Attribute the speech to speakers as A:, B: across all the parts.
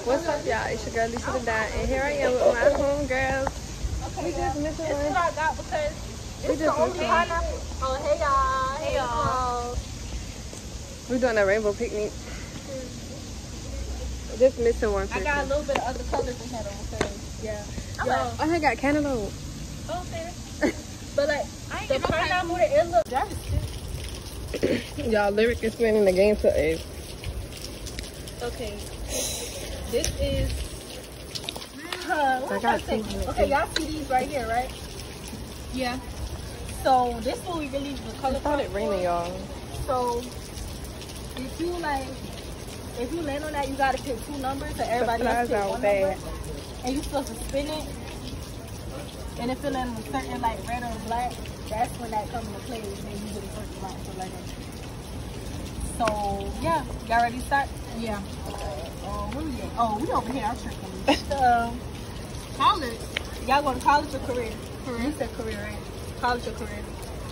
A: What's up, y'all? It's your girl Lisa the Dot, and here I am with my homegirls.
B: Okay,
A: We just missing
B: this is
A: one.
B: what I got because
A: We
B: it's the
A: just
B: only
A: missing one.
B: pineapple. Oh, hey y'all. Hey y'all.
A: We're doing a rainbow picnic. Just missing one.
B: I got a little bit of other colors in here though, because, yeah.
A: Oh, I got cantaloupe.
B: Okay. But like, the pineapple, it looks, that is cute.
A: Y'all, Lyric is winning the game to A.
B: Okay. This is,
A: I got two.
B: okay, y'all see these right here, right? Yeah. So this one we really the color.
A: It started raining, y'all.
B: So if you land on that, you gotta pick two numbers, so everybody else pick one number, and you're supposed to spin it. And if you land on a certain like red or black, that's when that comes into play. And then you get a first round for like that. So yeah, y'all ready to start? Yeah. Where we at? Oh, we over here. I'm tripping. College. Y'all going to college or career? Career. You said career, right? College or career?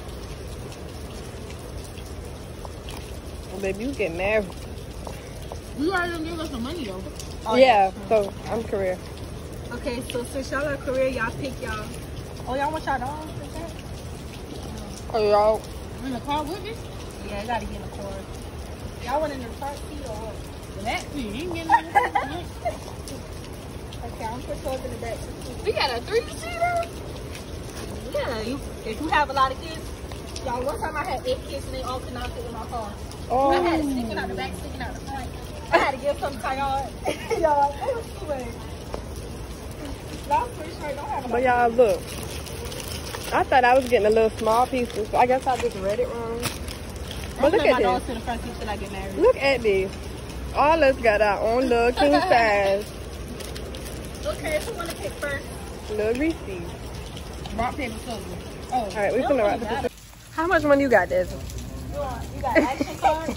A: Well, baby, you get mad.
B: You already gonna give us some money though. Oh,
A: yeah, so I'm career.
B: Okay, so since y'all are career, y'all pick y'all. Oh, y'all want y'all dogs?
A: Oh, y'all.
B: In the car with me? Yeah, I gotta get in the car. Y'all want in the car seat or what? That seat, you ain't getting in the car. Okay, I'm put those in the back. We got a 3-seater? Yeah, if you have a lot of kids. Y'all, one time I had 8 kids and they all could not fit in my car.
A: Oh.
B: I had it sticking out the back, sticking out the front. I had to give some to y'all. Y'all, it was too late. Y'all pretty sure don't have a lot.
A: But y'all, look. I thought I was getting a little small pieces. So I guess I just read it wrong. But look at this.
B: To the front seat till I get married.
A: Look at this. All us got our own little king size.
B: Okay, who want to pick first?
A: Little Reese's.
B: Rock, paper, scissors. Oh,
A: all right, we're gonna rock the paper. How much money you got, Desmond?
B: You got action cards?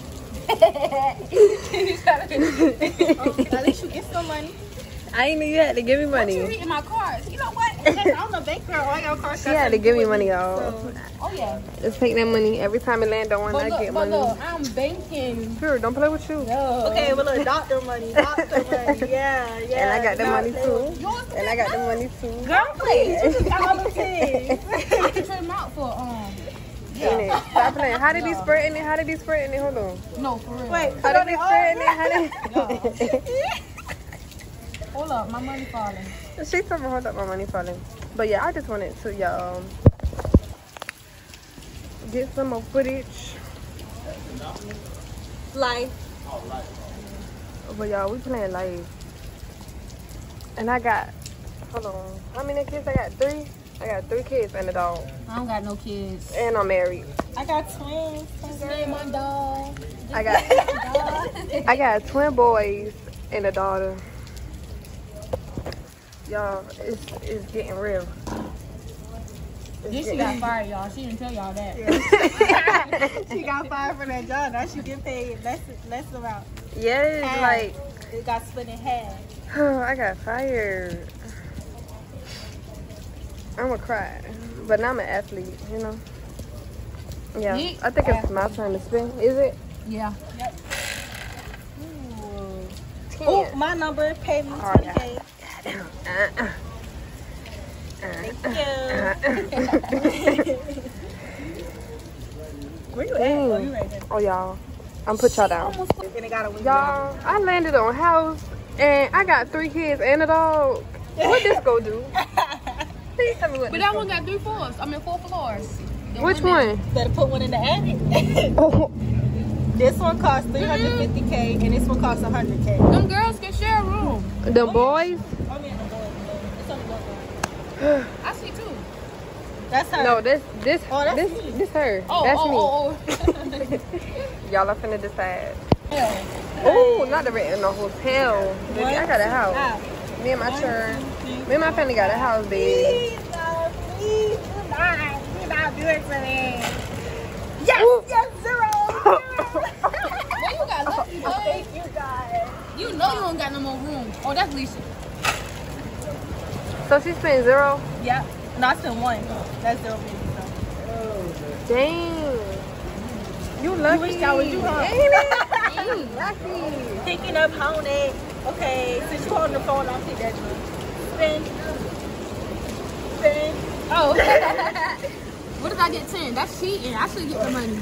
B: At least you get some money.
A: I ain't knew you had to give me money.
B: What you reading my cards? You know what? I'm a bank girl. All your cards.
A: She had to give me money, y'all.
B: So, oh yeah.
A: Just take that money every time it land on one. I get money.
B: Look, I'm banking.
A: Sure, don't play with you.
B: No. Okay, but look, doctor money, doctor money. Yeah, yeah.
A: And I got the money too. And I got the money too.
B: Girl, please. You just got all the things. I can trade them out for
A: Yeah. Stop playing. How did he spreading it? How did he spreading it? Hold on.
B: No, for real.
A: Wait, how did he spreading it? How did
B: Hold up, my money falling.
A: She told me, hold up, my money falling. But yeah, I just wanted to y'all get some more footage.
B: Life.
A: But y'all, we playing live. And I got, hold on, how many kids? I got 3. I got 3 kids and a dog.
B: I don't got no kids.
A: And I'm married.
B: I got twins. Me and my dog.
A: I got twin boys and a daughter. Y'all, it's getting real.
B: She got fired, y'all. She didn't tell y'all that. Yeah. She got fired for that job. Now she get paid less amount.
A: Yeah, it's like
B: it got split in half.
A: I got fired. I'ma cry, but now I'm an athlete, you know. Yeah, I think it's my turn to spin. Is it?
B: Yeah. Yep.
A: Ooh.
B: Oh, my number. Pay me 20K. Thank you. Where you at? Oh, you right there.
A: Oh, y'all. I'm put y'all down. Y'all, I landed on house and I got 3 kids and a dog. What this go do? Please tell me what.
C: But that one got 3 floors. I mean 4 floors.
A: Which one?
B: Better put one in the attic.
A: Oh.
B: This one costs 350K and this one costs 100K.
C: Them girls can share a room.
A: The boys?
B: I mean the boys. It's only one girl.
C: I see 2.
B: That's her.
A: No, this her.
C: Oh,
A: that's me. Y'all are finna decide. Oh, not the rent in the hotel. Baby, I got a house. Me and my church. Me and my family got a house, baby.
B: Please, do not do it for me. Yes, yes, 0.
C: Well, you got lucky, boy.
B: Thank you, guys.
C: You know you don't got no more room. Oh, that's Lisa.
A: So she spent 0?
B: Yep. No, I spent 1. That's 0.
A: Dang. You lucky.
B: You wish I was you, huh?
A: Ain't it? You lucky.
B: Picking up honey. Okay. holding the phone. I'll see that one. Spin. Spin.
C: Oh. What if I get 10? That's cheating. I should get the money.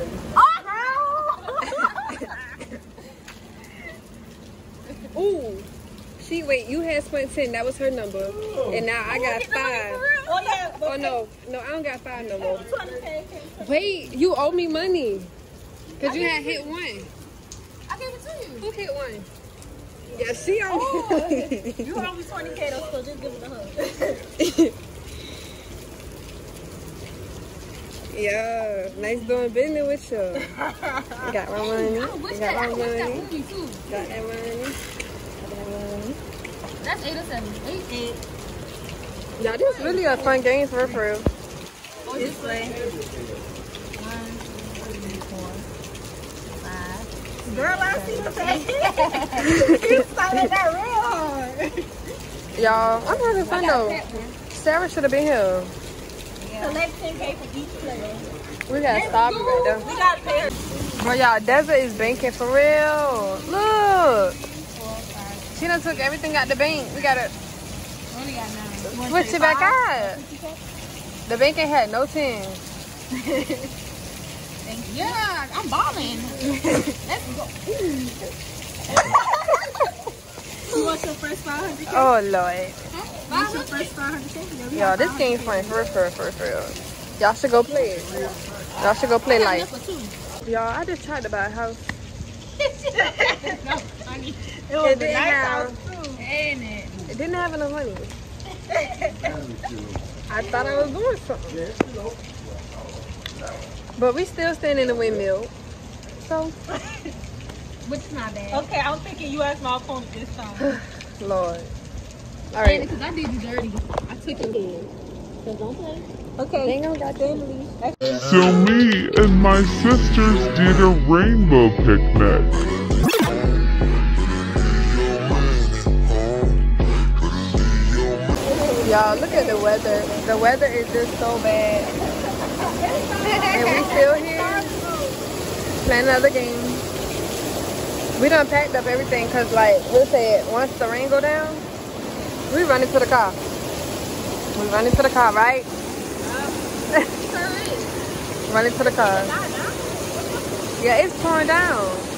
A: Oh! Ooh. Wait, you had spent 10. That was her number. And now I got 5.
B: Oh, yeah.
A: Oh, no. No, I don't got 5 no more. Wait, you owe me money. Because you had hit 1.
C: I gave it to you.
A: Who hit 1? Yeah, she on
B: You owe me 20K though, so just give it to her.
A: Yeah, nice doing business with you. Got my money.
C: I wish
A: Got
C: that
A: my
C: movie
A: money.
C: too.
A: Got that money.
C: That's 8 or 7. 8.
A: Y'all, this is really a fun game for real.
C: Oh, this way. 1, 2, 3, 4, 5.
B: Girl, I see what that You started that real hard.
A: Y'all, I'm having fun though. Sarah should have been here.
B: Collect 10K for each player.
A: We gotta stop it right there.
B: We gotta pay her.
A: Bro, y'all, Desert is banking for real. Look.
C: 4, 5.
A: She done took everything out the bank. We gotta
C: Only got 9.
A: switch it back out. The bank ain't had no 10.
C: Yeah, I'm balling. Let's go.
B: You want your first 500K?
A: Oh, Lord.
B: You want your first 500K?
A: Y'all, this game fun for real. Y'all should go play it. Y'all should go play life. Y'all, I just tried to buy a house.
B: It was
A: It
B: a
A: didn't
B: nice
A: have-
B: house too.
C: Ain't it?
A: It didn't have enough money. I thought I was doing something. But we still stand in the windmill. So,
C: Which is not bad.
B: Okay, I'm thinking you as my opponent this time.
A: Lord. All right.
C: Because I did you dirty. I took your head. So don't play.
B: Okay.
A: They ain't got family.
D: So me and my sisters did a rainbow picnic.
A: Y'all, look at the weather. The weather is just so bad. And we still here playing another game. We done packed up everything because, like, we said, once the rain go down, we run into the car. We run into the car, right? Run into the car. Yeah, it's pouring down.